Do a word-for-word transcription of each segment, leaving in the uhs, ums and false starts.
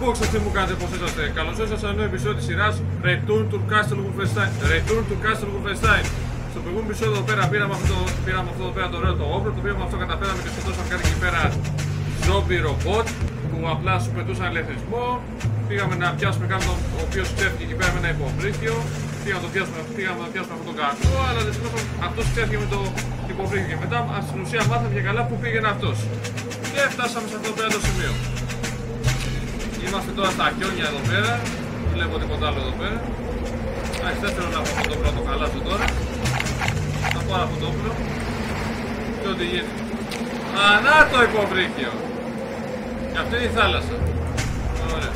box, τι μου κάνετε, πώς είσαστε? Καλώς ήρθατε σε ένα νέο επεισόδιο της σειράς Return to Castle Wolfenstein. Return to Castle Wolfenstein. Στο προηγούμενο επεισόδιο εδώ πέρα πήραμε αυτό, πήραμε αυτό εδώ πέρα το ωραίο το όπλο, το οποίο με αυτό καταφέραμε και σκοτώσαμε κάτι εκεί πέρα zombie robot που απλά σου πετούσαν ηλεκτρισμό. Πήγαμε να πιάσουμε κάποιον ο οποίος ξέφυγε εκεί πέρα με ένα υποβρύχιο. Πήγαμε να το πιάσουμε, πήγαμε να πιάσουμε αυτόν τον κακό, αλλά δυστυχώς αυτός ξέφυγε με το υποβρύχιο. Και μετά στην ουσία μάθαμε και καλά που πήγαινε αυτός. Και φτάσαμε σε αυτό πέρα το σημείο. Είμαστε τώρα στα χιόνια εδώ πέρα. Δεν βλέπω τίποτα άλλο εδώ πέρα. Εντάξει, δεν θέλω να πω αυτό το πρώτο χαλάσω τώρα. Θα πάρω αυτό το όπλο. Και ό,τι γίνει. Α, να το υποβρύχιο! Και αυτή είναι η θάλασσα. Ωραία.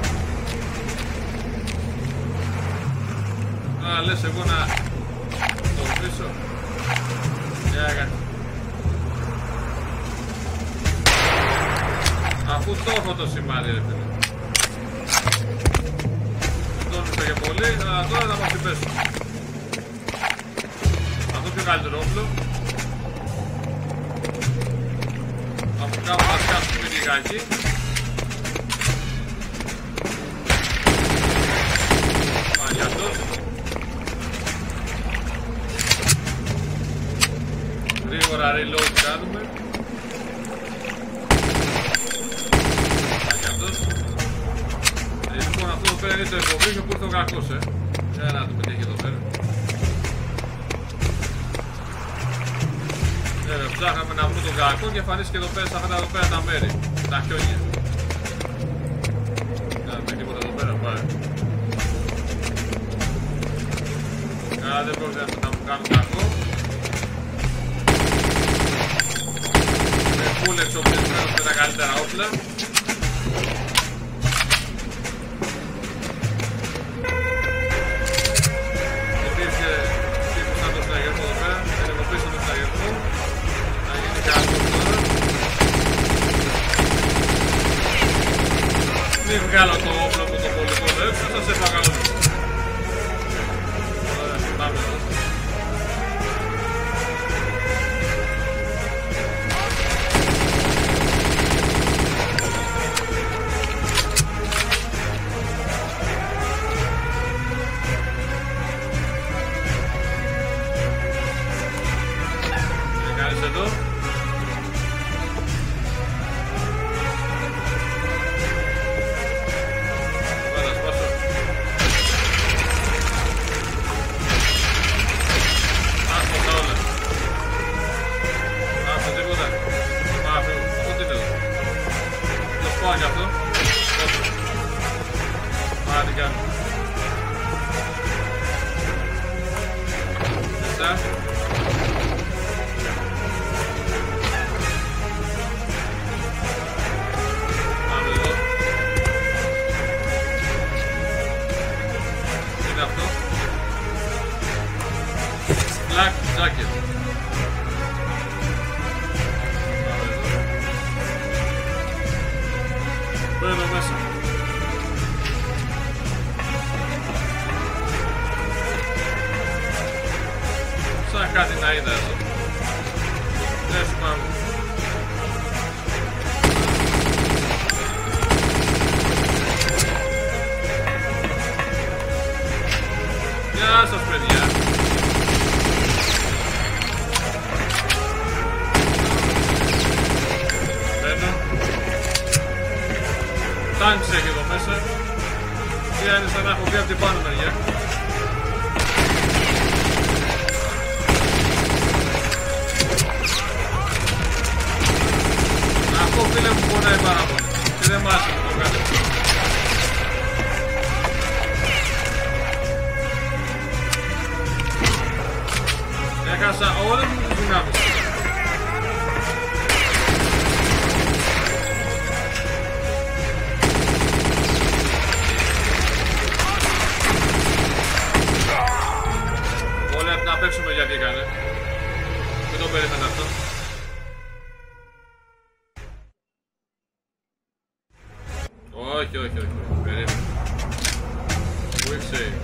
Α, λες εγώ να το πίσω. Για κάτι. Αφού το έχω το σημάδι, ρε παιδί. Δεν τόνισα για πολύ, αλλά τώρα θα μας την πέσουν. Αυτό πιο καλύτερο όπλο. Από κάπου θα σκάσουμε λιγάκι. Μαγιατός. Γρήγορα reload κάνουμε. Λοιπόν, αυτό εδώ πέρα είναι το υποβρύχιο που ήρθε ο κακός, ε. Για να το πετύχει εδώ πέρα. Ε, ψάχναμε να βρούμε τον κακό και εμφανίστηκε εδώ πέρα, στα αυτά εδώ πέρα τα μέρη. Τα χιόνια. Να μην τίποτα εδώ πέρα, πάει. Άρα δεν πρόκειται να μου κάνουν κακό. Με full εξοπλισμένος με τα καλύτερα όπλα. Μην βγάλω το όπλο από το πολυκόλο έξω, θα σε έφαγα όλους. Ωραία, πάμε εδώ. Τι κάνεις εδώ? Πάω κι αυτό. Άρα τι κάνω. Μέσα. Πάμε εδώ. Τι είναι αυτό? Black jacket. Μπαίνω μέσα. Σαν κάτι να είδα εδώ. Δεν σου πάμε. Γεια σας παιδιά. Τάγκς έχει εδώ μέσα. Και είναι σαν να έχω βγει από την πάνω μεριά. Αυτό φίλε μου πονάει πάρα πολύ. Και δεν μ' άρεσε να το κάνω. Έχασα όλες μου τις δυνάμεις. Να παίξουμε γιατί έκανε. Δεν το περίμενα αυτό. Όχι, όχι, όχι. Περίμενα. Quick save.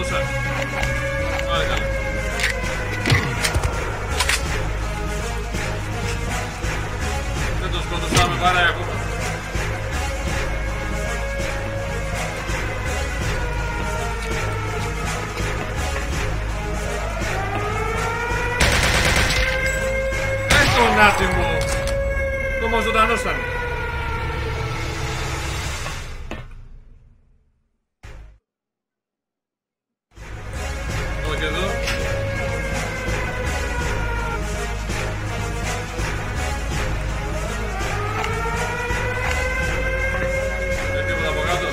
πόσα. Πάλι καλά. Δεν το σκοτώσαμε παρά ακόμα. Τον άτιμο. Ακόμα ζωντανός ήταν. Όχι εδώ. Δεν τίποτα από κάτω.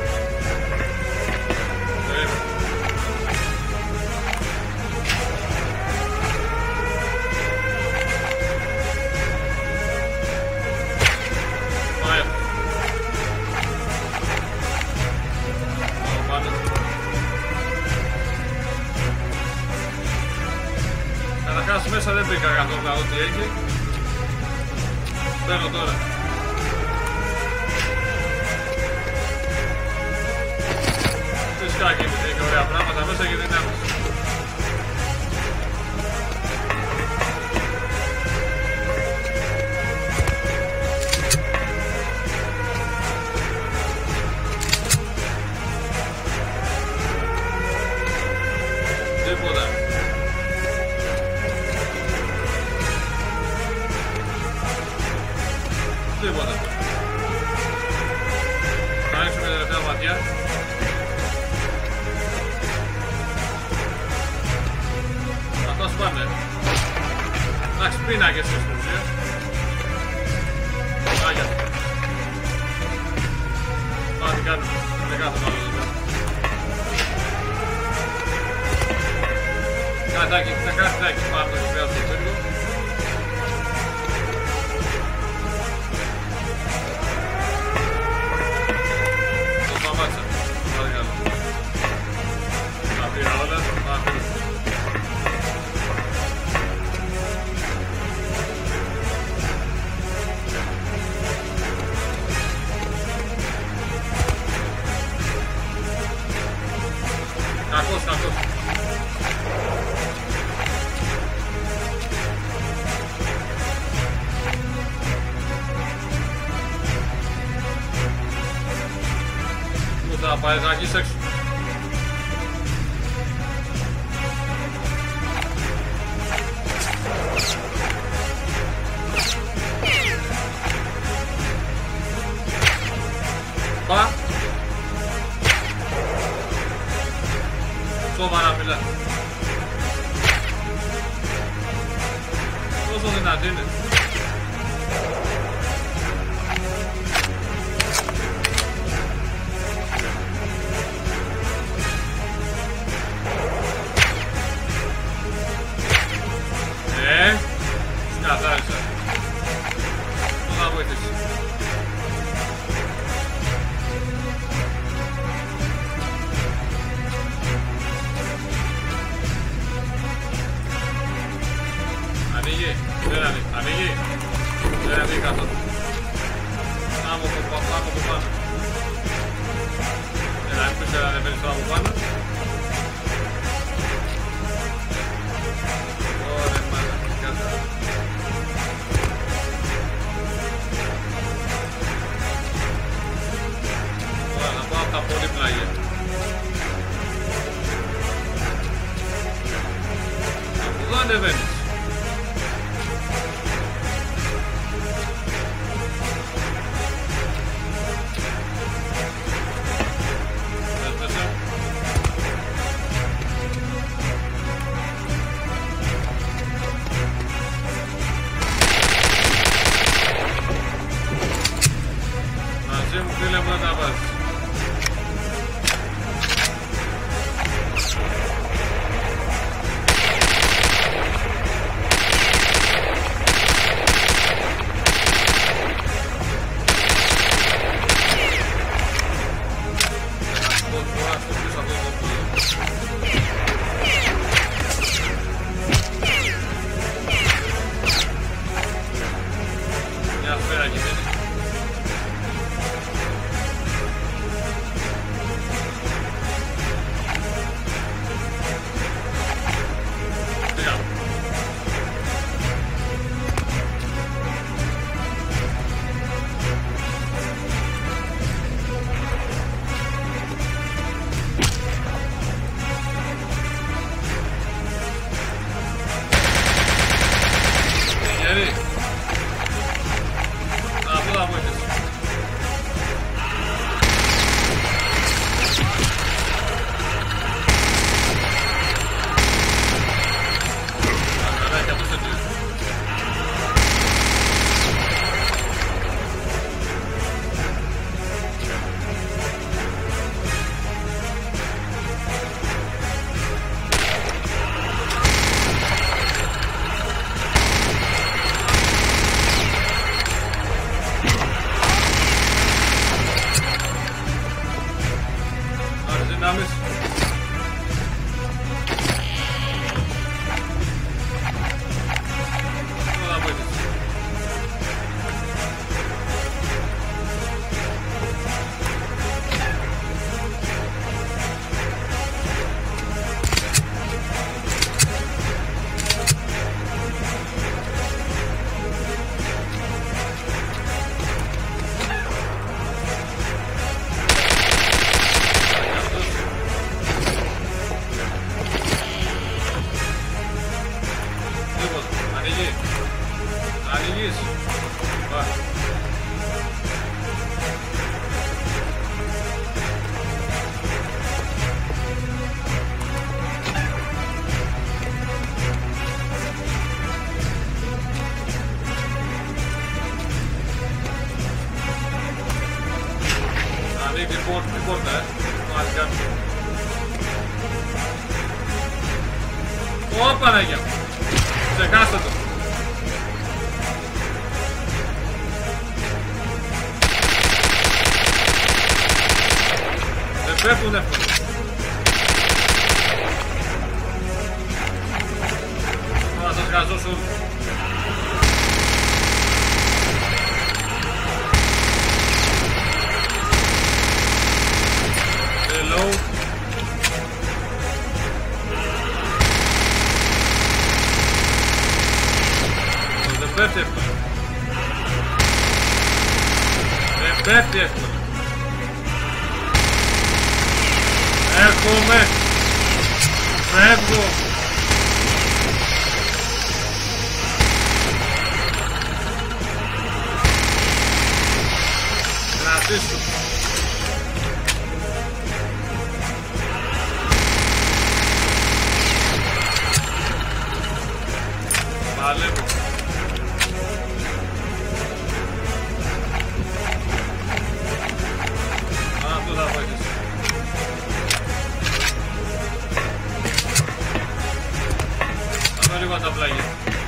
Καταρχάς μέσα δεν βρήκα καθόλου ό,τι έχει. Μπαίνω τώρα. Φυσικά και έχει ωραία πράγματα μέσα και δυνάμεις. Τίποτα. Τίποτα. Θα ρίξουμε τελευταία ματιά. Αυτά σπάνε. Εντάξει, πίνακες στην ουσία. Άγια. Πάτε κάνουμε. Δεν κάθομαι άλλο εδώ πέρα. Κατάκι, θα κάνει τάκι πάνω το πέρα στο πύργο. Τα πήρα όλα, τα πήρα. Κακός, κακός. Πού θα πάει να αγγίσεις έξω. Πα. Σοβαρά μιλά. Πόσο δυνατή είναι. Ε, σκατάρισα. Πώς να βοηθήσει. Ανοίγει, δεν ανοίγει, ανοίγει, δεν ανοίγει καθόλου. Πάμε από πάνω, από πάνω. Έλα, μην πεις να δεν παίρνεις τώρα από πάνω. Ωραία, μάνα, κάτω. Ωραία, να πάω από τα πολύ πλάγια. Από εδώ ανεβαίνεις. Μαζί μου φίλε μου να τα βάζεις. Μια σφαίρα εκεί δεν είναι. δυνάμεις. Τώρα θα βοηθήσει. Ανοίγει την πόρτα, ε. Μάλιστα. Ω, Παναγιά μου. Ξεχάστε το. Δεν πέφτουν εύκολα. Τώρα σας γαζώσω όλους. Reload. Δεν πέφτει εύκολα. Δεν πέφτει εύκολα. Έρχομαι. Φεύγω. Κρατήσου. Παλεύω. Αυτό θα βοηθήσει. Θα δω λίγο τα πλάγια.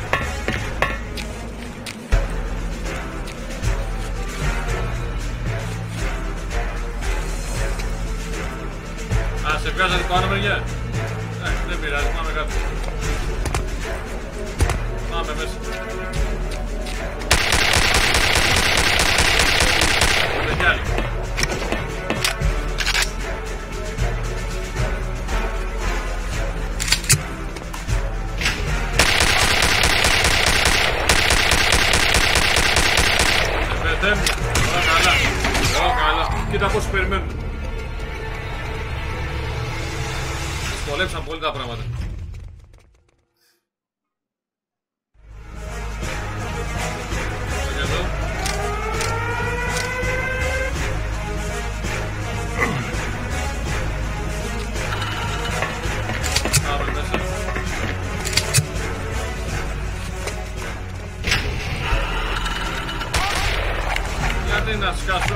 Α, σε βγάζατε πάνω μεριά. Ε, δεν πειράζει, πάμε κάτω. Πάμε μέσα. Δεν κι άλλοι. Δεν μου. Όλα καλά. Όλα καλά. Κοίτα πόσοι περιμένουν. Δυσκολέψαν πολύ τα πράγματα. Γιατί να σκάσω.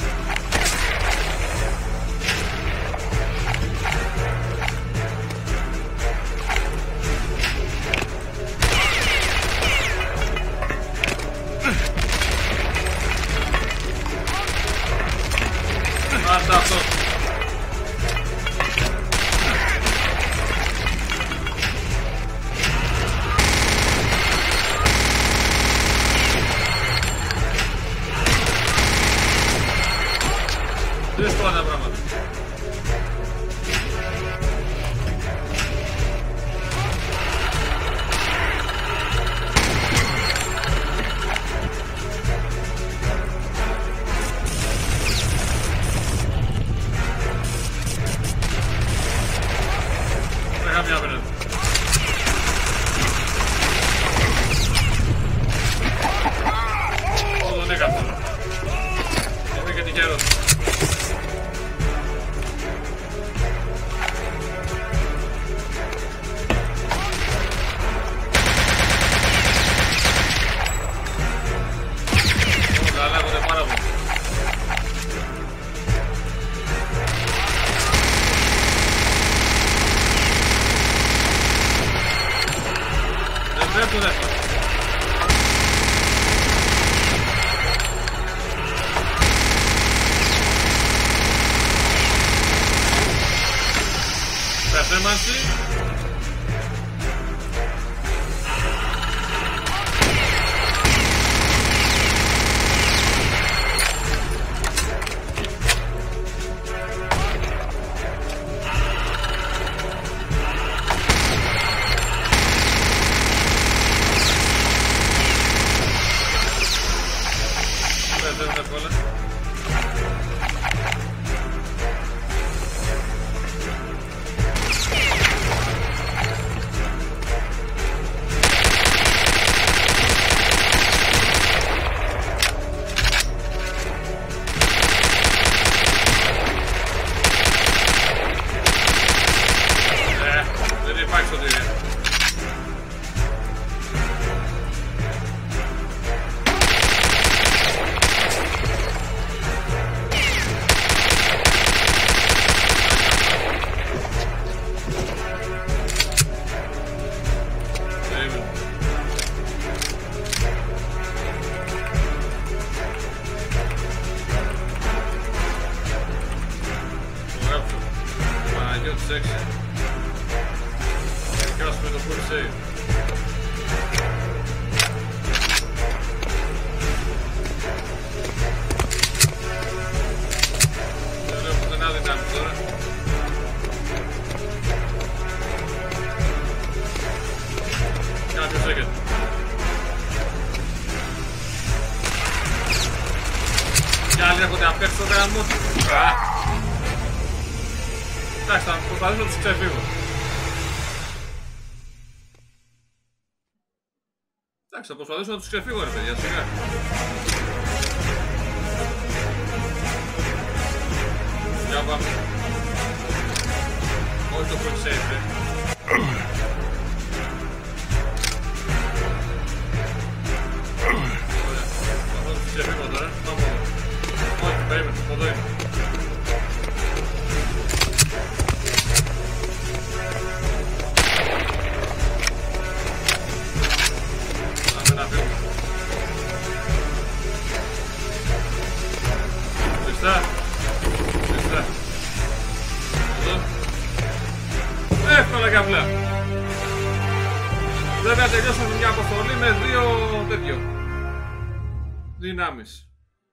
Μάρτα αυτό. Δύσκολα τα πράγματα. Δεν είχα μια απέναντι. Ω, τον έκανα. Είμαι και τυχερός. Δεν πέφτουν. Θέμανση. Εντάξει, θα προσπαθήσω να τους ξεφύγω. Εντάξει, θα προσπαθήσω να τους ξεφύγω, ρε παιδιά, σιγά. Για πάμε. Όχι το quick save, ρε. Ωραία, θα τους ξεφύγω τώρα, θα πω. Όχι, περίμενε, εδώ είναι. Κλειστά. Κλειστά. Εδώ. Εύκολα και απλά. Βέβαια τελειώσαμε μια αποστολή με δύο τέτοιο δυνάμεις.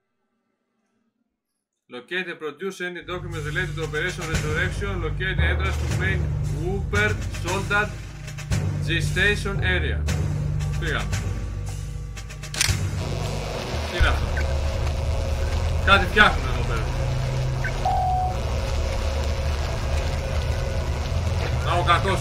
Locate and produce any documents related to Operation Resurrection. Locate the entrance to main Wooper Soldat G-Station area. Πήγαμε. Τι είναι αυτό? Κάτι φτιάχνουν εδώ πέρα. Να ο κακός.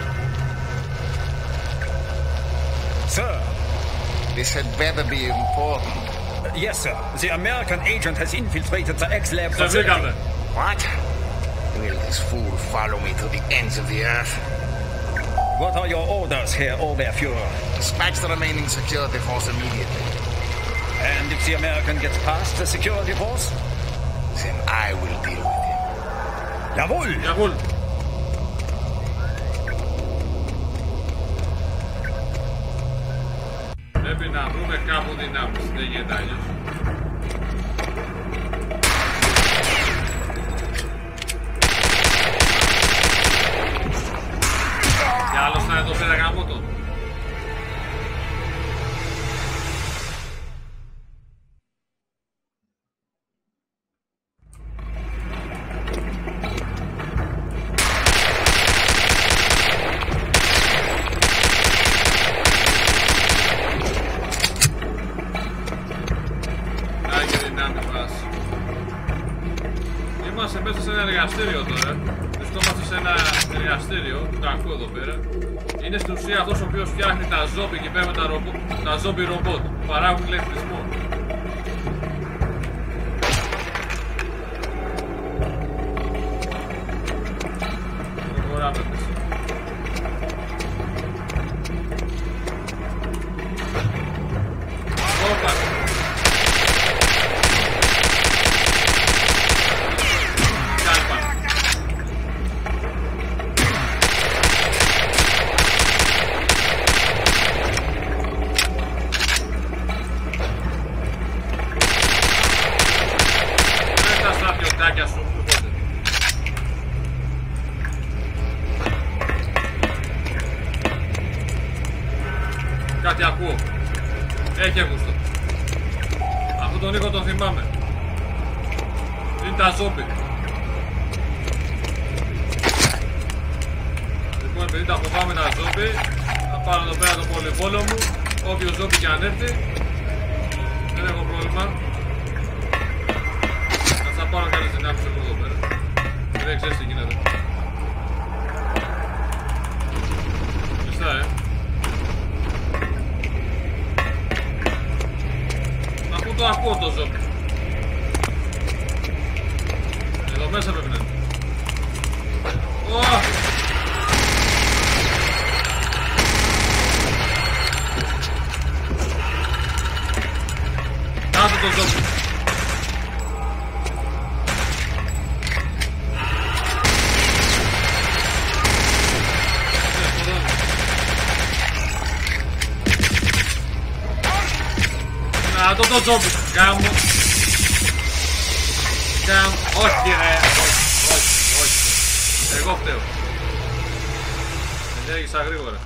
Sir, this had better be important. Yes, sir. The American agent has infiltrated the X-Lab facility. What? Will this fool follow me to the ends of the earth? What are your orders, Herr Oberfuhrer? Dispatch the remaining security force immediately. And if the American gets past the security force? Then I will deal with him. Jawohl! Jawohl! Πρέπει να βρούμε κάπου δυνάμεις, δεν γίνεται αλλιώς. Κι άλλος θα είναι εδώ πέρα γάμο το. Είμαστε μέσα σε ένα εργαστήριο τώρα. Βρισκόμαστε σε ένα εργαστήριο του κακού εδώ πέρα. Είναι στην ουσία αυτός ο οποίος φτιάχνει τα ζόμπι και πέρα με τα, ρομπο, τα ζόμπι ρομπότ που παράγουν ηλεκτρισμό. Προχωράμε μέσα. Όπα! τα ζόμπι. Λοιπόν, επειδή τα φοβάμαι τα ζόμπι, θα πάρω εδώ πέρα το πολυβόλο μου. Όποιο ζόμπι και αν έρθει, δεν έχω πρόβλημα. Θα πάρω καλές δυνάμεις εγώ εδώ πέρα. Δεν ξέρεις τι γίνεται. Μιστά, ε. Αφού το ακούω το ζόμπι. Εδώ μέσα πρέπει να είναι. Oh! Κάτω το ζόμπι. Να το το ζόμπι. Κάμω. Κάμω. Όχι ρε. Όχι, όχι, όχι. Εγώ φταίω. Με λέγησα γρήγορα.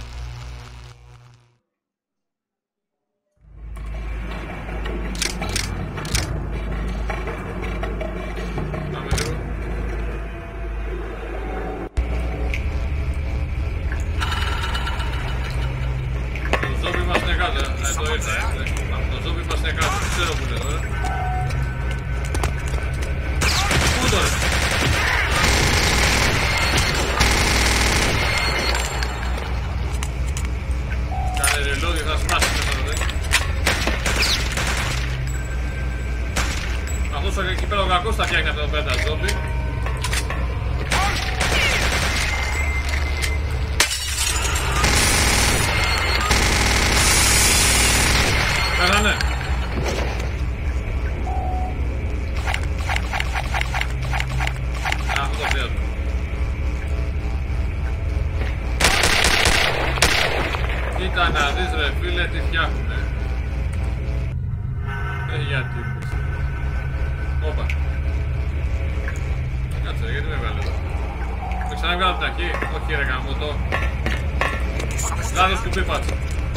Πάμε λίγο. Το ζόμπι μας είναι κάτω. Εδώ ήρθα, ε. Το ζόμπι μας είναι κάτω. Δεν ξέρω που είναι τώρα. Πού τώρα? Κάνε reload και θα σπάσει μέσα τότε. Αυτός εκεί πέρα ο κακός θα φτιάχνει αυτό το πέντα ζόμπι. Πέρανε. Αυτό το πιάζω. Κοίτα να δεις ρε φίλε τι φτιάχνουνε. Ε, γιατί πες. Όπα. Κάτσε ρε, γιατί με βγάλε εδώ. Με ξαναβγάλω από την αρχή. Όχι ρε γαμώτο. Λάθος κουμπί πάτσα.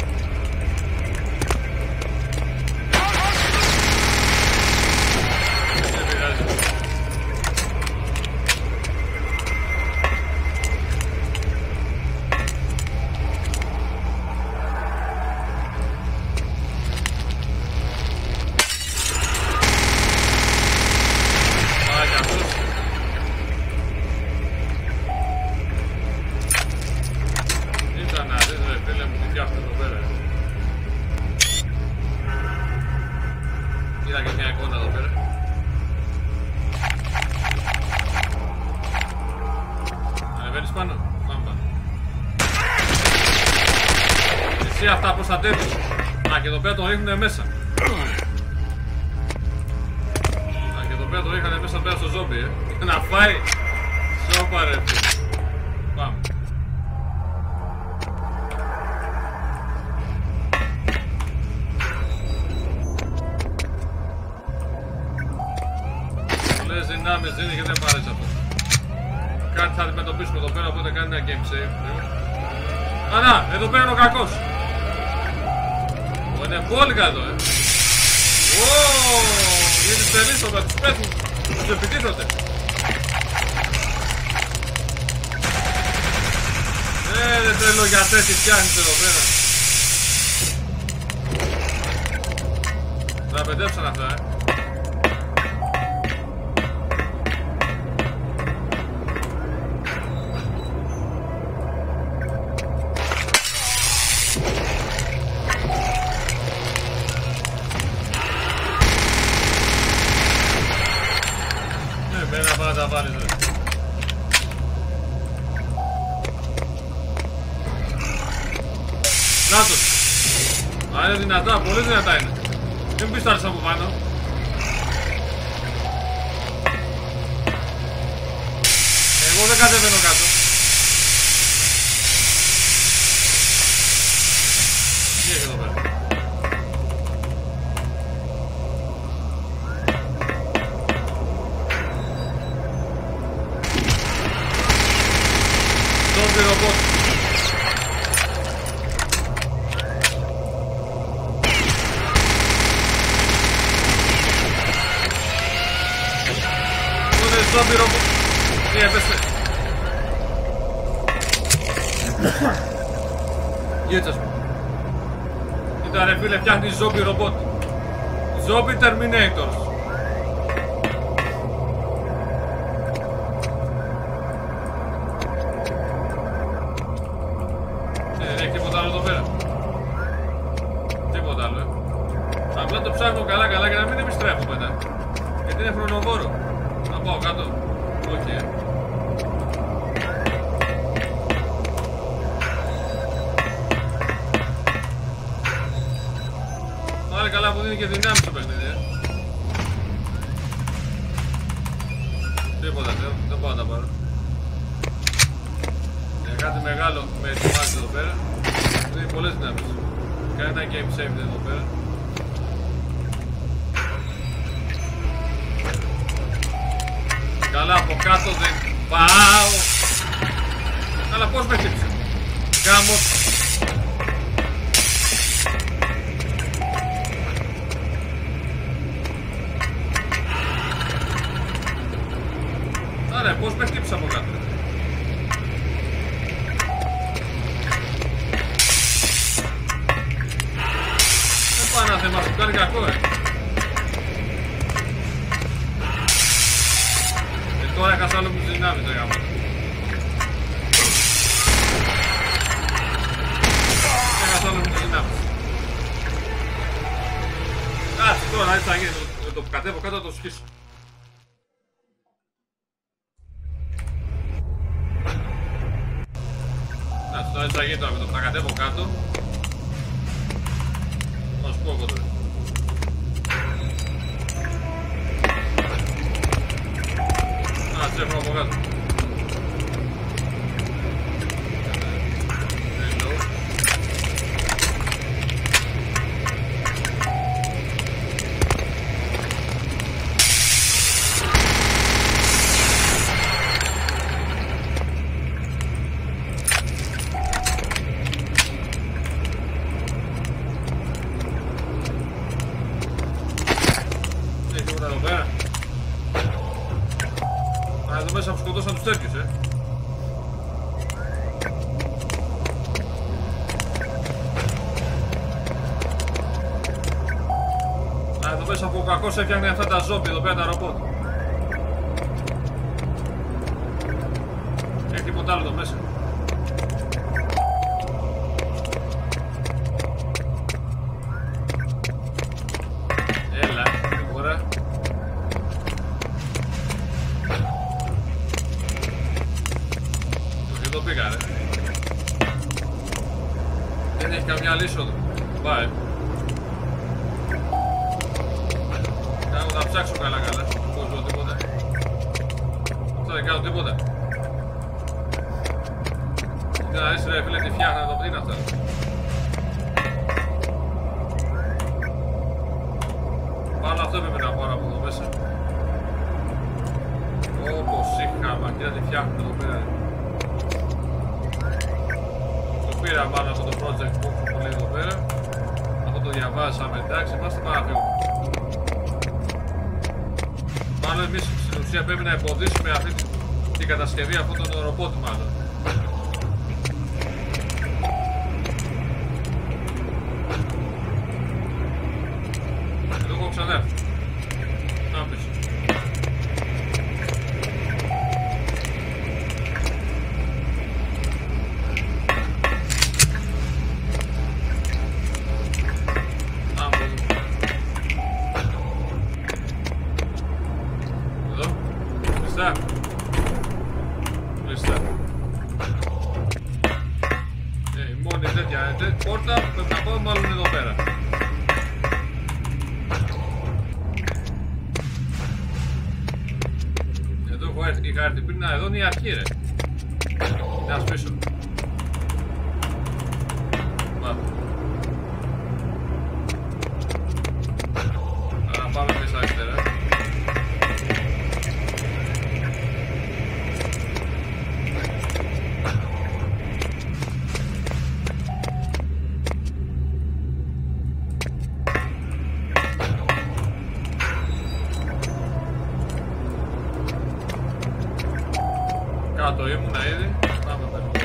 Δεν πειράζει. Αυτά προστατεύεις. Α, και εδώ πέρα το ρίχνουνε μέσα. Α, και εδώ πέρα το ρίχνανε μέσα πέρα στο ζόμπι, ε. Να φάει. Σώπα ρε. Πάμε. Πολλές δυνάμεις δίνει και δεν μ' άρεσε αυτό. Κάτι θα αντιμετωπίσουμε εδώ πέρα, οπότε κάνει ένα game save. Α, να, εδώ πέρα είναι ο κακός. Είναι πολύ καλό, ε. Ωωωω, είναι τελείς όταν τους πέσουν, τους επιτίθονται. Ε, δεν τρελό για τέτοιες φτιάχνεις εδώ πέρα. Θα πεντέψαν αυτά, ε. Θα βάλεις ρε. Νάτος. Α, είναι δυνατά, πολύ δυνατά είναι. Μην πεις τα από πάνω. Εγώ δεν κατεβαίνω κάτω. Τι έχει εδώ πέρα? ζόμπι ρομπότ. Τι έπεσε. Γίτσας μου. Κοίτα ρε φίλε, φτιάχνει ζόμπι ρομπότ. Ζόμπι Terminators. Δεν έχει τίποτα άλλο εδώ πέρα. Τίποτα άλλο, ε. Απλά το ψάχνω καλά καλά για να μην επιστρέφω μετά. Γιατί είναι χρονοβόρο. Να πάω κάτω. Όχι, ε. Άρα καλά που δίνει και δυνάμεις στο παιχνίδι, ε. Τίποτα, δεν, δεν πάω να τα πάρω. Για κάτι μεγάλο με ετοιμάζει εδώ πέρα. Μου δίνει πολλές δυνάμεις. Κάνει ένα game save εδώ πέρα. Καλά από κάτω δεν πάω. Αλλά πώς με χτύπησε. Γάμο. Άρα πώς με χτύπησε από κάτω. Δεν πάω να θέμα σου κάνει κακό, ε. Τώρα έχασα άλλο μου δυνάμεις, δεν γάμω. Έχασα άλλο μου δυνάμεις. Κάτσε τώρα, έτσι θα γίνει. Με το που κατέβω κάτω θα το σκίσω. Κάτσε τώρα, έτσι θα γίνει τώρα. Με το που θα κατέβω κάτω. Θα σου πω εγώ τώρα. Έχω από κάτω. Έχει τίποτα εδώ πέρα. Α, εδώ μέσα που σκοτώσαν τους τέτοιους, ε. Α, εδώ μέσα που ο κακός έφτιαχνε αυτά τα ζόμπι, εδώ πέρα τα ρομπότ. Έχει τίποτα άλλο εδώ μέσα. Έλα, τώρα. Εδώ πήγα, ρε. Δεν έχει καμιά λύση εδώ. Πάει. Κάνω να ψάξω καλά καλά. Πώς ζω τίποτα. Αυτό δεν κάνω τίποτα. Κοίτα να δεις ρε φίλε τι φτιάχνα εδώ. Τι είναι αυτά. Πάνω αυτό έπρεπε να πάρω από εδώ μέσα. Όπως είχαμε. Κοίτα τι φτιάχνουν εδώ πέρα. Πήρα πάνω από το project που έχω πολύ εδώ πέρα. Αυτό το διαβάσαμε, εντάξει, είμαστε παραφύγουμε. Μάλλον εμείς στην ουσία πρέπει να εμποδίσουμε αυτή την κατασκευή αυτών των ρομπότ μάλλον. Εδώ έχω ξανάρθει. Να πεις. Πόρτα, πρέπει να πάω μάλλον εδώ πέρα. Εδώ έχω έρθει, είχα έρθει πριν, εδώ είναι η αρχή ρε. Κοιτάς πίσω. Πάμε. Άρα πάμε πίσω αριστερά. Κάτω ήμουνα ήδη. Πάμε με λίγο.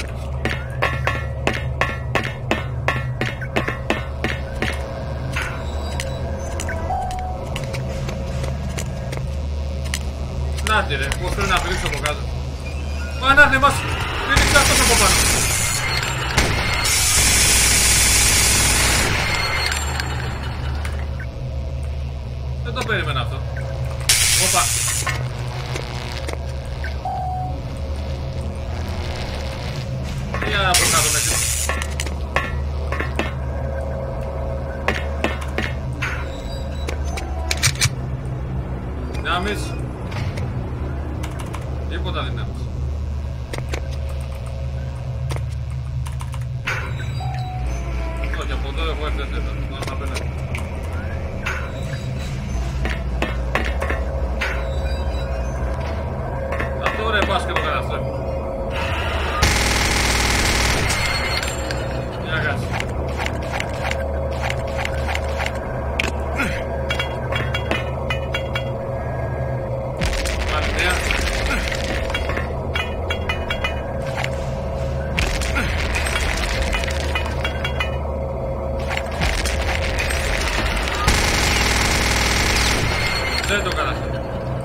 Νάτι ρε, πώς πρέπει να πηδήξω από κάτω. Μα να θεμάς, πήδηξε αυτός από πάνω. Δεν το περίμενα αυτό. Όπα. Για από κάτω μέχρι. Δυνάμεις. Τίποτα δυνάμεις. Όχι, από εδώ έχω έρθει εδώ. Να πέντε. Αυτό ρε πας και το καταστρέφω. Για κάτσε. Πάλι νέα. Δεν το καταστρέφω.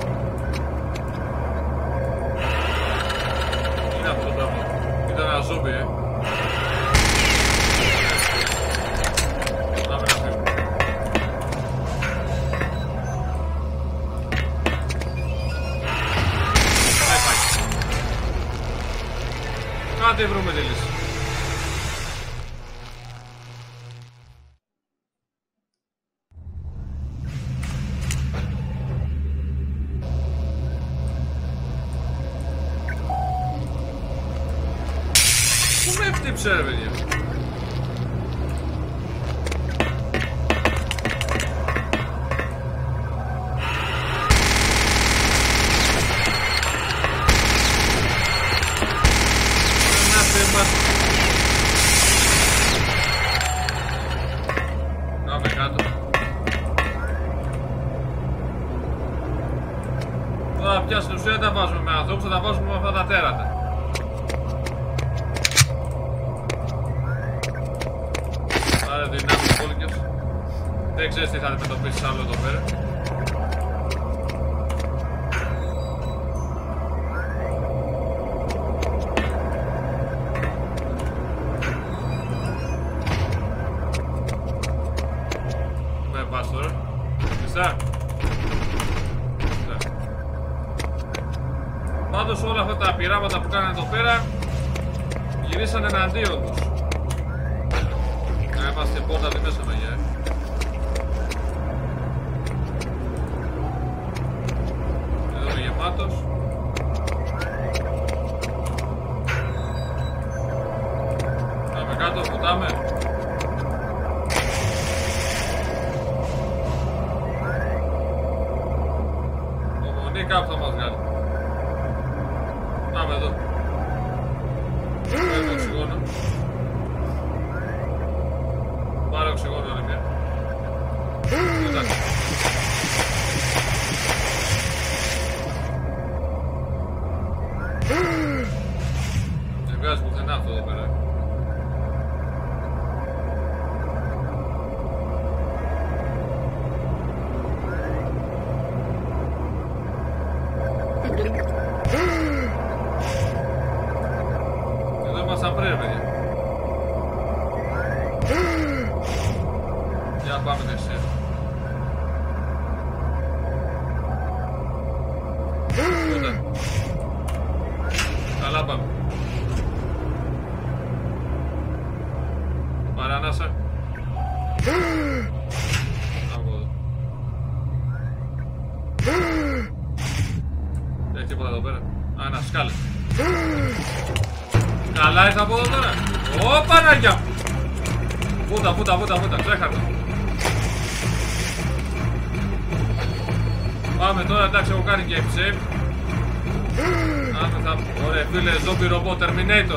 Είναι αυτό το πράγμα. Ήταν ένα ζόμπι, ε. Πάμε να φύγουμε. Δεν πάει. Κάτι βρούμε τη λύση. Πού με χτύψε ρε παιδιά. Να θεμάς. Πάμε κάτω. Τώρα πια στην ουσία δεν τα βάζουμε με ανθρώπους, θα τα βάζουμε με αυτά τα τέρατα. Άρα δυνάμεις πόλικες. Δεν ξέρεις τι θα αντιμετωπίσεις άλλο εδώ πέρα. Δεν πας τώρα. Πιστά. Πάντως όλα αυτά τα πειράματα που κάνανε εδώ πέρα γυρίσανε εναντίον τους. Να είμαστε πόρτα τη μέσα μαγιά, ε. Εδώ είναι γεμάτος. Πάμε κάτω, βουτάμε. Ομονή κάπου θα μας βγάλει. Πάμε εδώ. Έχουμε οξυγόνο. Πάρε οξυγόνο άλλη μια. Εντάξει. Δεν βγάζει πουθενά αυτό εδώ πέρα. Εδώ ήμασταν πριν, παιδιά. Για πάμε δεξιά. Ούτε. Καλά πάμε. Παρανάσα. Από εδώ. Δεν έχει τίποτα εδώ πέρα. Α, ένα σκάλε. Καλά ήρθα από εδώ τώρα. Ω, Παναγιά! Βούτα, βούτα, βούτα, βούτα, ξέχαρτα. Πάμε τώρα, εντάξει, έχω κάνει game save. Άμε θα... Ωραία, φίλε, zombie robot, Terminator.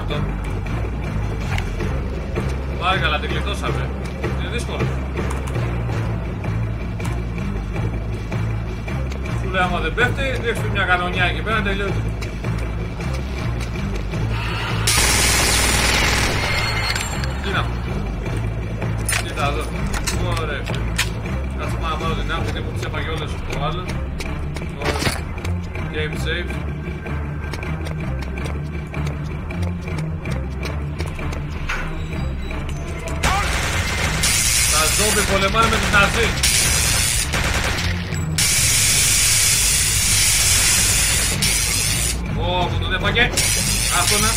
αυτό. Πάλι καλά, την κλειτώσαμε. Είναι δύσκολο. Σου λέει άμα δεν πέφτει, ρίξτε μια κανονιά εκεί πέρα, τελειώνει. Τι είναι αυτό. Κοίτα εδώ. Ωραία. Κάτσε πάνω να πάρω την άμυνα, γιατί μου τις έπαγε όλες ο άλλος. Ωραία. Game save. Τα ζόμπι πολεμάνε με τους Ναζί. Ω, που τον έφαγε. Άστονα.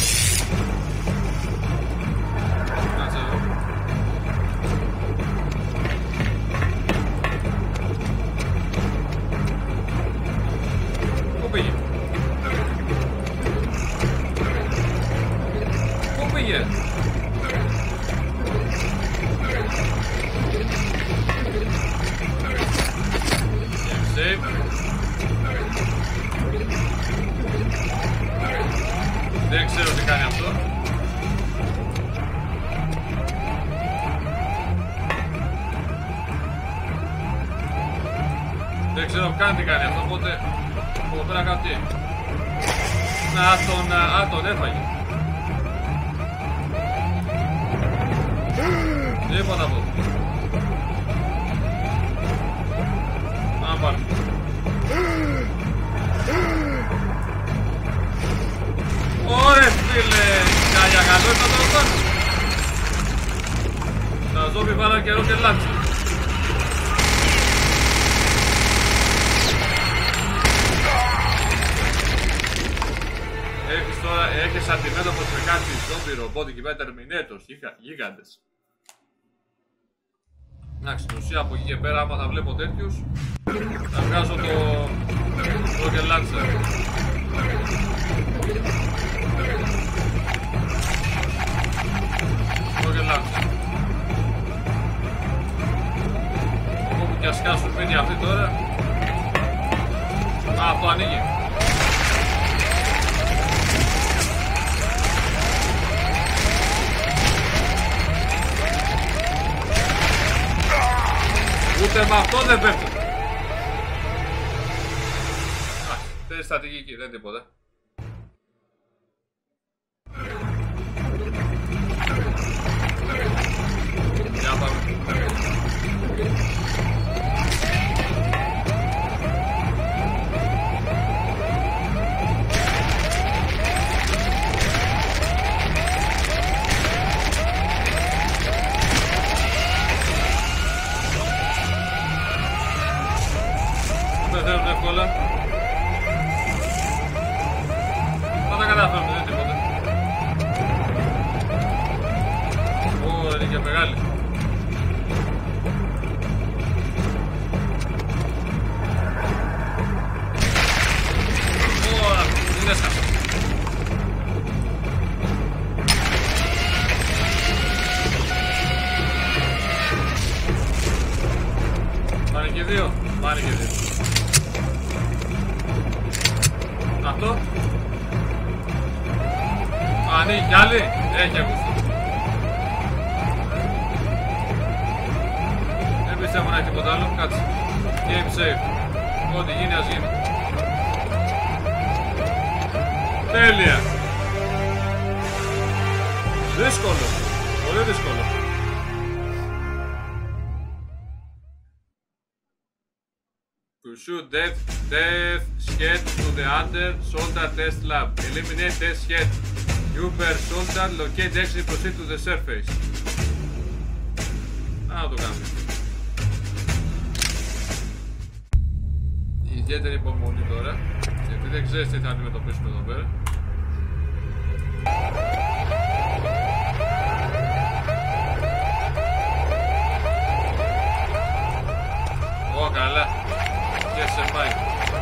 Κάτσε εδώ. Πού πήγε. Πού πήγε. Save. Δεν ξέρω τι κάνει αυτό. Δεν ξέρω καν τι κάνει αυτό, οπότε εδώ πέρα κάτι. Να τον, α, τον έφαγε. Τίποτα από εδώ. Να πάλι. Ωραία φίλε, για καλό ήταν το πάνω. Τα ζόμπι βάλαν καιρό και λάτσι. Έχεις τώρα, έχεις αντιμέτωπος με κάτι ζόμπι ρομπότ και πέρα τερμινέτος, γίγαντες. Εντάξει, στην ουσία από εκεί και πέρα άμα θα βλέπω τέτοιους θα βγάζω το Rocket Launcher. Rocket Launcher. Όπου και ας κάσουν πίνει αυτή τώρα. Α, αυτό ανοίγει. Ούτε με αυτό δεν πέφτει. Θέλει στρατηγική, δεν τίποτα. Για πάμε. Πεθαίνουν εύκολα. Θα τα καταφέρουμε, δεν τίποτα. Ω, είναι και μεγάλη. Ω, την έσκασα. Πάνε και δύο, πάνε και δύο. Αυτό. Ανοίγει κι άλλη. Έχει ακουστεί. Δεν πιστεύω να έχει τίποτα άλλο. Κάτσε. Game save. Ό,τι γίνει ας γίνει. Τέλεια. Δύσκολο. Πολύ δύσκολο. Pursue death, death shed to the under soldier test lab. Eliminate death shed. Uber soldier locate exit proceed to the surface. Να το κάνουμε. Ιδιαίτερη υπομονή τώρα, γιατί δεν ξέρεις τι θα αντιμετωπίσουμε εδώ πέρα. Ω, καλά. Και σε πάει.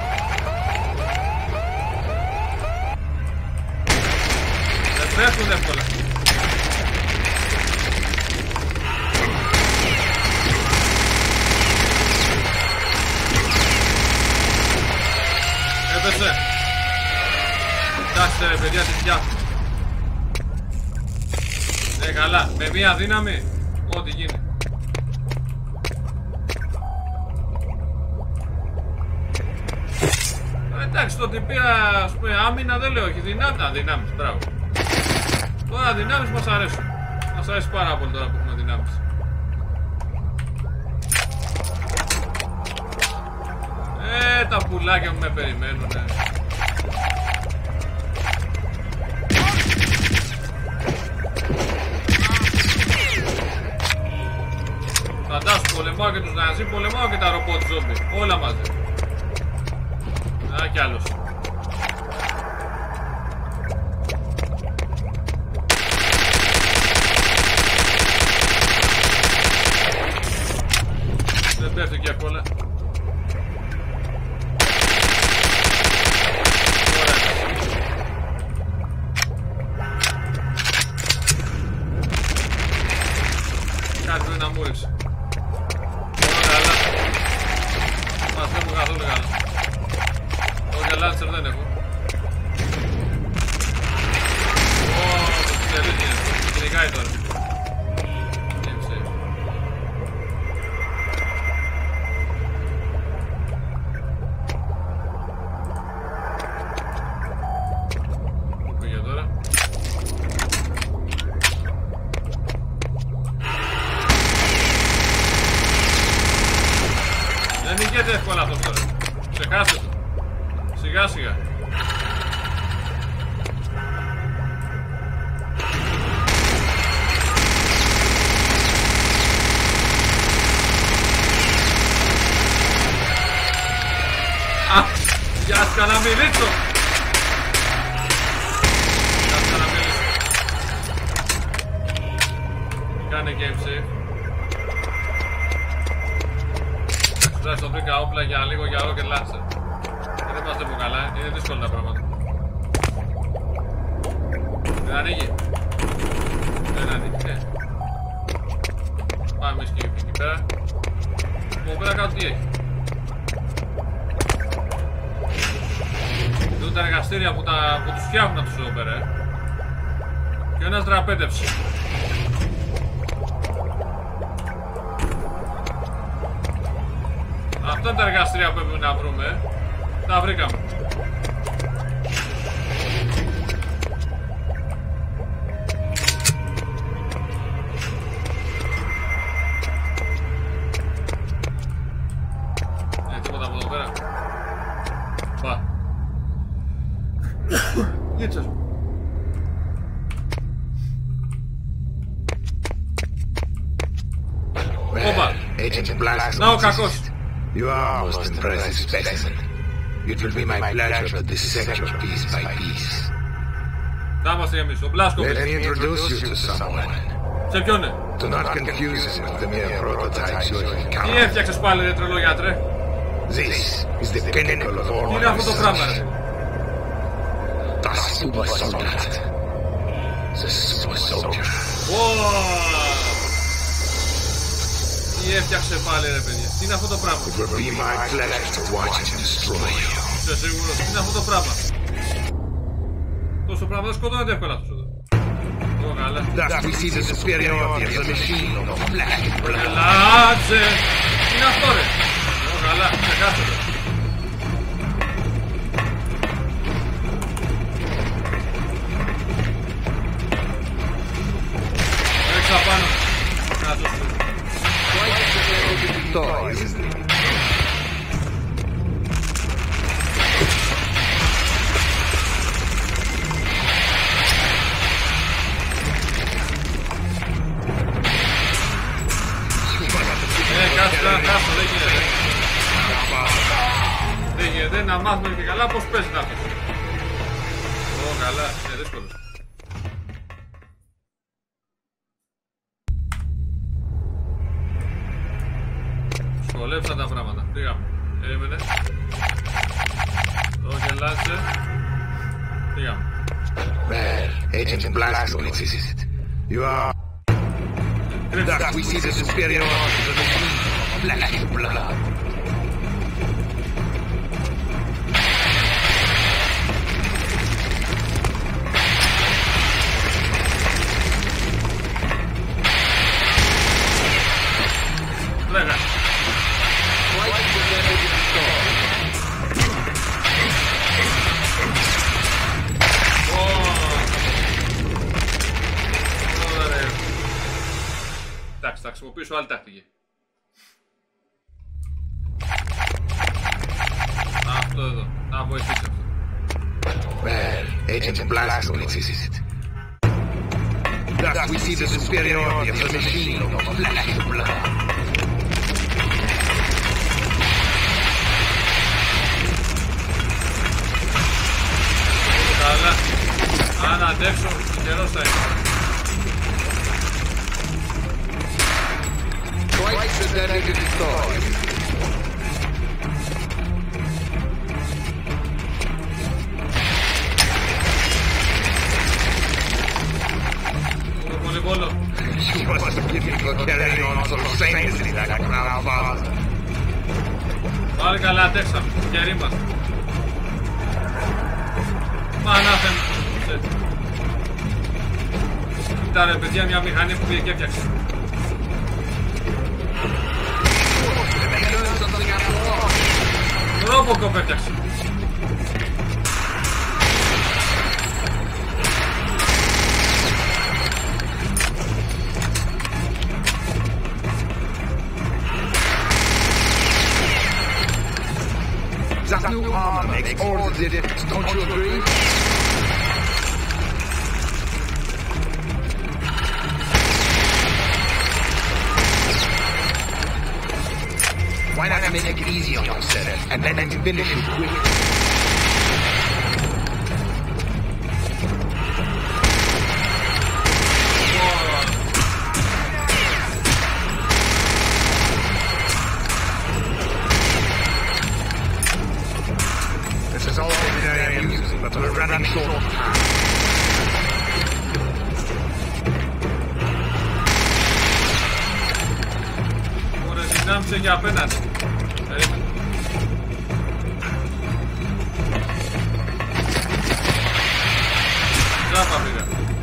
Δεν πέφτουν εύκολα. Έπεσε. Κοιτάξτε ρε παιδιά τη σκιά. Ναι, καλά. Με μία δύναμη, ό,τι γίνει. Εντάξει, το ότι πήρα, ας πούμε, άμυνα δεν λέω, όχι δυνάμεις. Α, δυνάμεις, μπράβο. Τώρα δυνάμεις μας αρέσουν. Μας αρέσει πάρα πολύ τώρα που έχουμε δυνάμεις. Ε, τα πουλάκια μου με περιμένουνε. Φαντάσου, πολεμάω και τους Ναζί, πολεμάω και τα ρομπότ ζόμπι. Όλα μαζί. Α, κι άλλος. Δεν πέφτει και εύκολα. Κάτι πρέπει να μου ρίξει. Ωραία, αλλά μας δεν μου καθόλου καλά. Όχι, λάντσερ δεν έχω. Ω, το τελείως είναι. Κυνηγάει τώρα. Πού πήγε τώρα. Δεν νικέται εύκολα αυτό τώρα. Ξεχάστε το. Σιγά σιγά. Α, γεια σας Καναμιλίτσο. Γεια σας Καναμιλίτσο. Κάνε game save. Τουλάχιστον βρήκα όπλα για λίγο για rocket launcher. Δεν είμαστε από καλά, είναι δύσκολα τα πράγματα. Δεν ανοίγει. Δεν ανοίγει, ναι. Πάμε εμείς και εκεί πέρα. Από πέρα κάτω τι έχει. Εδώ τα εργαστήρια που, τα, που τους φτιάχνουν αυτούς εδώ πέρα. Ε. Και ένας δραπέτευσε. Αυτά είναι τα εργαστήρια που έπρεπε να βρούμε. Τα βρήκαμε. Ε, τίποτα από εδώ πέρα. Πά. Γίτσας μου. Όπα. Να ο κακός. You are most impressive specimen. It will be my pleasure to dissect your piece by piece. Θα είμαστε εμείς, ο Μπλάσκοβιτς. Let me introduce you to someone. Σε ποιον είναι? Do not confuse him with the mere prototypes you have Τι encountered. έφτιαξες πάλι ρε τρελό γιατρέ? This is the pinnacle of all Τι my είναι αυτό το πράγμα ρε? research. The super soldat. The super soldier. Τι έφτιαξε πάλι ρε παιδιά? Τι είναι αυτό το πράγμα? It will be my pleasure to watch him destroy you. Είσαι σίγουρος? Τι είναι αυτό το πράγμα? Τόσο πράγμα δεν σκοτώνεται εύκολα αυτός εδώ. Ω καλά. Thus we see the superiority of the machine of flesh and blood. Ελάτσε! Τι είναι αυτό ρε? Ω καλά, ξεχάστε το. Έξα πάνω. Να το σου. Toy, isn't it? Ε, κάτσε να χάσω, δεν γίνεται. Δεν γίνεται, να μάθουμε και καλά πως παίζει να πεις. Ω, καλά, είναι δύσκολο. Σχολέψαν τα πράγματα, πήγαμε. Περίμενε. Rocket launcher. Πήγαμε. Well, Agent Blazkowicz, is it? You are. Thus we see the superiority of the machine of flesh and blood. χρησιμοποιήσω άλλη τακτική. Αυτό εδώ, να βοηθήσει αυτό. Well, Agent Blazkowicz is it? Thus we see the superiority of the machine over flesh and blood. Καλά. Αν αντέξω, καιρός θα είναι. Twice the damage is destroyed. Πολύ πόλο. She must have given you for carrying on so shamelessly like a proud father. Πάλι καλά αντέξαμε, καιροί μας. Μα ανάθεν. Κοίτα ρε παιδιά, μια μηχανή που πήγε και έφτιαξε. Ρόμποκοπ έφτιαξε. That new armor makes all the difference, don't you agree? Why not make it easy on yourself and then finish it quick? This is all very amusing, but we're running short of time. Δυνάμισε για απέναντι. Περίμενε. Τζάπα πήγα.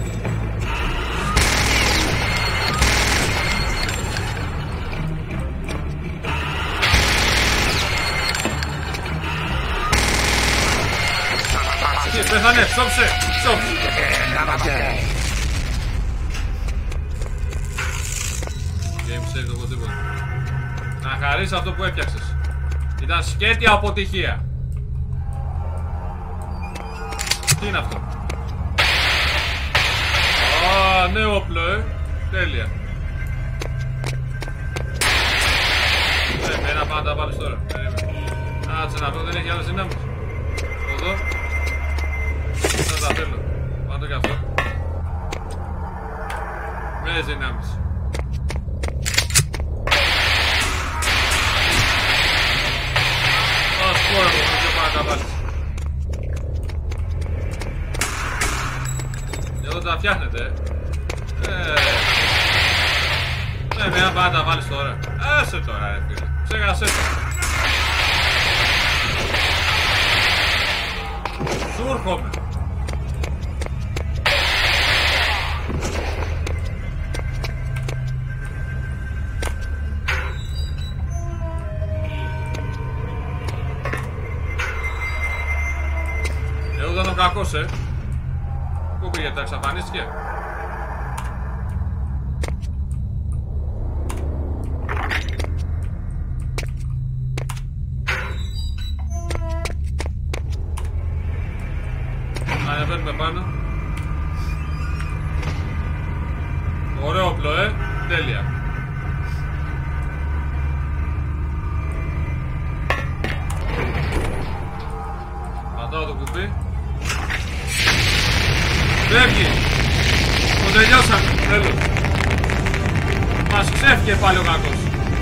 Και πέθανε, σώψε, σώψε. Game save το οπωσδήποτε. Να χαρείς αυτό που έφτιαξες. Ήταν σκέτια αποτυχία. Τι είναι αυτό? Α, νέο όπλο, ε. Τέλεια. Ε, μένα πάντα τα βάλεις τώρα. Άτσε να πω, δεν έχει άλλες δυνάμεις. Εδώ. Θα τα θέλω. Πάντω και αυτό. Νέες δυνάμεις. Σπόρο, δεν πάω να τα βάλεις. Εδώ τα φτιάχνετε, ε. Ναι, με πάω να τα βάλεις τώρα. Άσε τώρα, ρε φίλε. Ξέχασέ το. Σου έρχομαι. Κακός, ε. Πού πήγε, τα εξαφανίστηκε? Ανεβαίνουμε πάνω. Ωραίο όπλο, ε. Τέλεια. Πατάω το κουμπί. Φεύγει! Το τελειώσαμε! Τέλος! Μας ξέφυγε πάλι ο κακός!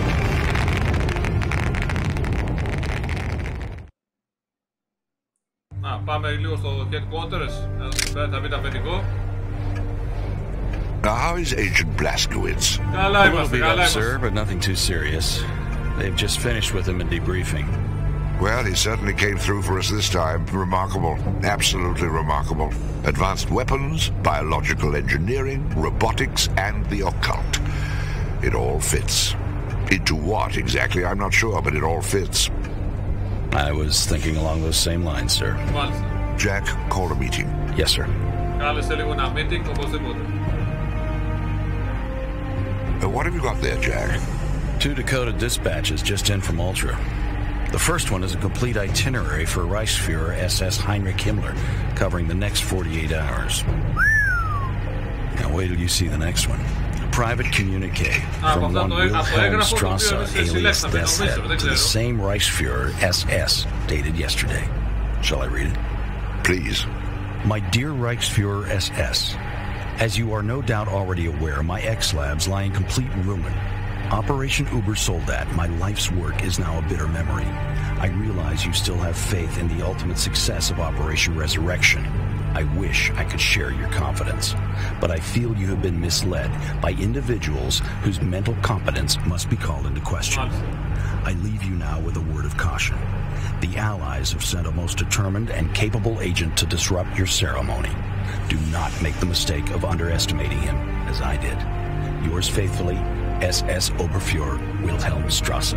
Να, πάμε λίγο στο headquarters. Θα μπει τα αφεντικό. Now, how is Agent Blazkowicz? Καλά είμαστε, καλά είμαστε. Sir, but nothing too serious. They've just finished with him in debriefing. Well, he certainly came through for us this time. Remarkable. Absolutely remarkable. Advanced weapons, biological engineering, robotics, and the occult. It all fits. Into what exactly, I'm not sure, but it all fits. I was thinking along those same lines, sir. Μάλιστα. Jack, call a meeting. Yes, sir. Κάλεσε λίγο ένα meeting, οπωσδήποτε. Uh, what have you got there, Jack? Two Dakota dispatches just in from Ultra. The first one is a complete itinerary for Reichsfuhrer S S Heinrich Himmler, covering the next forty-eight hours. Now wait till you see the next one. A private communique from one Wilhelm Strasse, alias Deathshead, to the same Reichsfuhrer S S, dated yesterday. Shall I read it? Please. My dear Reichsfuhrer S S, as you are no doubt already aware, my X-Labs lie in complete ruin. Operation Ubersoldat, my life's work, is now a bitter memory. I realize you still have faith in the ultimate success of Operation Resurrection. I wish I could share your confidence, but I feel you have been misled by individuals whose mental competence must be called into question. I leave you now with a word of caution. The Allies have sent a most determined and capable agent to disrupt your ceremony. Do not make the mistake of underestimating him, as I did. Yours faithfully, S S Oberfuhrer Wilhelm Strasse.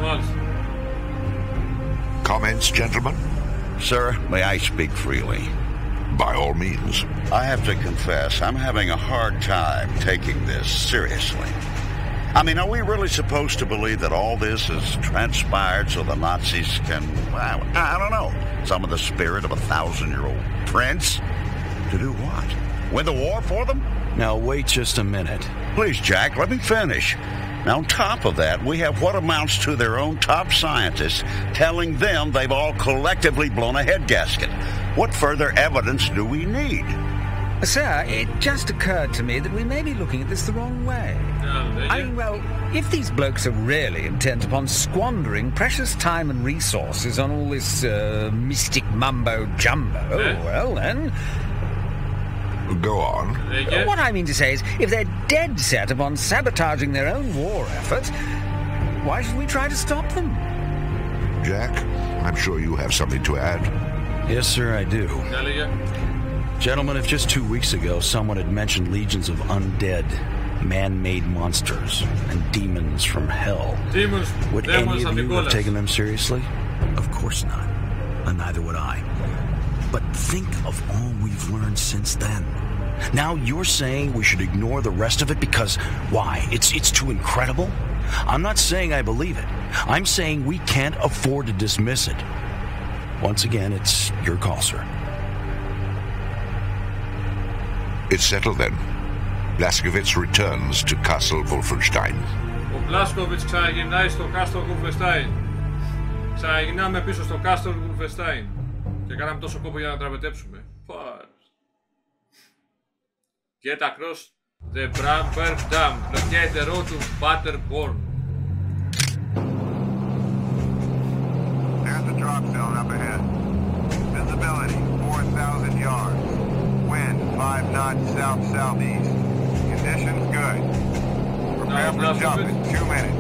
Comments, gentlemen? Sir, may I speak freely? By all means. I have to confess, I'm having a hard time taking this seriously. I mean, are we really supposed to believe that all this has transpired so the Nazis can, well, I don't know, summon the spirit of a thousand-year-old prince? To do what? Win the war for them? Now wait just a minute. Please, Jack, let me finish. Now, on top of that, we have what amounts to their own top scientists telling them they've all collectively blown a head gasket. What further evidence do we need? Sir, it just occurred to me that we may be looking at this the wrong way. Yeah, I mean, well, if these blokes are really intent upon squandering precious time and resources on all this uh, mystic mumbo-jumbo, Yeah. well, then... Go on. Yeah. What I mean to say is, if they're dead set upon sabotaging their own war effort, why should we try to stop them? Jack, I'm sure you have something to add. Yes, sir, I do. Gentlemen, if just two weeks ago someone had mentioned legions of undead, man-made monsters and demons from hell, Demons, would any of you have taken them seriously? Of course not. And neither would I. But think of all we've learned since then. Now you're saying we should ignore the rest of it because, why, it's it's too incredible? I'm not saying I believe it. I'm saying we can't afford to dismiss it. Once again, it's your call, sir. It's settled then. Blazkowicz returns to Castle Wolfenstein. Ο Μπλάσκοβιτς ξαναγυρνάει στο Castle Wolfenstein. Ξαναγυρνάμε πίσω στο Castle Wolfenstein. Και κάναμε τόσο κόπο για να τραπετέψουμε. Get across the Bramberg Dam. Locate the road to Paderborn. There's the drop zone up ahead. Visibility four thousand yards. Wind five knots south-southeast. Conditions good. Prepare for jump in two minutes.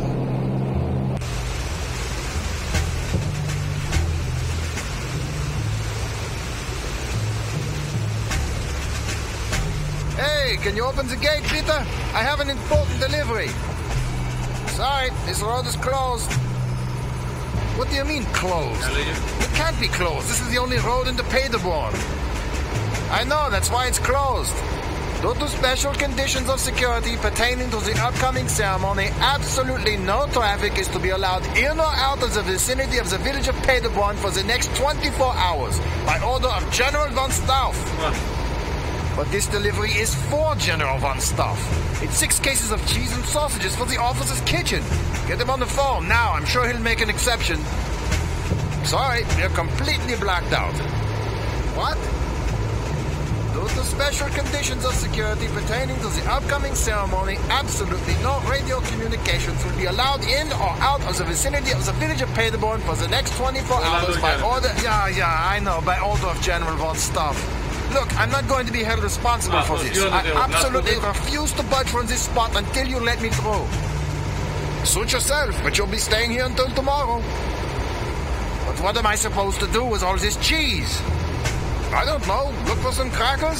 Hey, can you open the gate, Peter? I have an important delivery. Sorry, this road is closed. What do you mean, closed? It can't be closed. This is the only road into Paderborn. I know, that's why it's closed. Due to special conditions of security pertaining to the upcoming ceremony, absolutely no traffic is to be allowed in or out of the vicinity of the village of Paderborn for the next twenty-four hours, by order of General von Stauff. But this delivery is for General von Stauff. It's six cases of cheese and sausages for the officer's kitchen. Get him on the phone now. I'm sure he'll make an exception. Sorry, you're completely blacked out. What? Due to special conditions of security pertaining to the upcoming ceremony, absolutely no radio communications will be allowed in or out of the vicinity of the village of Paderborn for the next twenty-four hours by order... Yeah, yeah, I know, by order of General von Stauff. Look, I'm not going to be held responsible for this. I absolutely refuse to budge from this spot until you let me through. Suit yourself, but you'll be staying here until tomorrow. But what am I supposed to do with all this cheese? I don't know. Look for some crackers?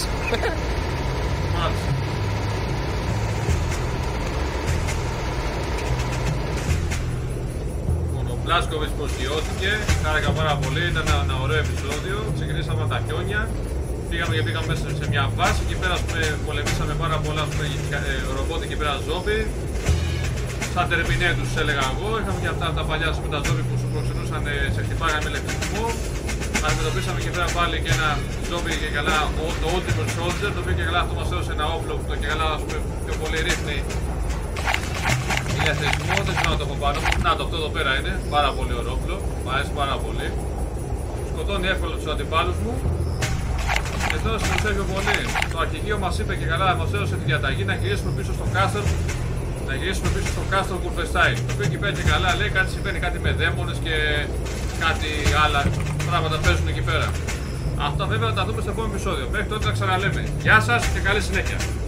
Ο Μπλάσκοβιτς προσγειώθηκε, χάρηκα πάρα πολύ, ήταν ένα ωραίο επεισόδιο. Ξεκινήσαμε από τα χιόνια. Πήγαμε και πήγαμε μέσα σε μια βάση, εκεί πέρα πούμε, πολεμήσαμε πάρα πολλά πούμε, ρομπότ εκεί πέρα ζόμπι. σαν Terminator τους έλεγα εγώ. Είχαμε και αυτά τα παλιά με τα ζόμπι που σου προξενούσαν, σε χτυπάγανε με ηλεκτρισμό. Αντιμετωπίσαμε και πέρα πάλι και ένα ζόμπι και καλά, το Ultimate Soldier, το οποίο και καλά αυτό μας έδωσε ένα όπλο που το και καλά ας πούμε πιο πολύ ρίχνει ηλεκτρισμό. Δεν ξέρω να το έχω πάνω. Να το, αυτό εδώ πέρα είναι, πάρα πολύ ωραίο όπλο, μου αρέσει πάρα πολύ. Σκοτώνει εύκολα τους αντιπάλους μου. Και τώρα συμμετέχει πολύ. Το αρχηγείο μας είπε και καλά, μας έδωσε τη διαταγή να γυρίσουμε πίσω στο Castle, να γυρίσουμε πίσω στο Castle Wolfenstein. Το οποίο εκεί πέρα και καλά λέει κάτι συμβαίνει, κάτι με δαίμονες και κάτι άλλα πράγματα παίζουν εκεί πέρα. Αυτά βέβαια θα τα δούμε στο επόμενο επεισόδιο. Μέχρι τότε τα ξαναλέμε. Γεια σας και καλή συνέχεια.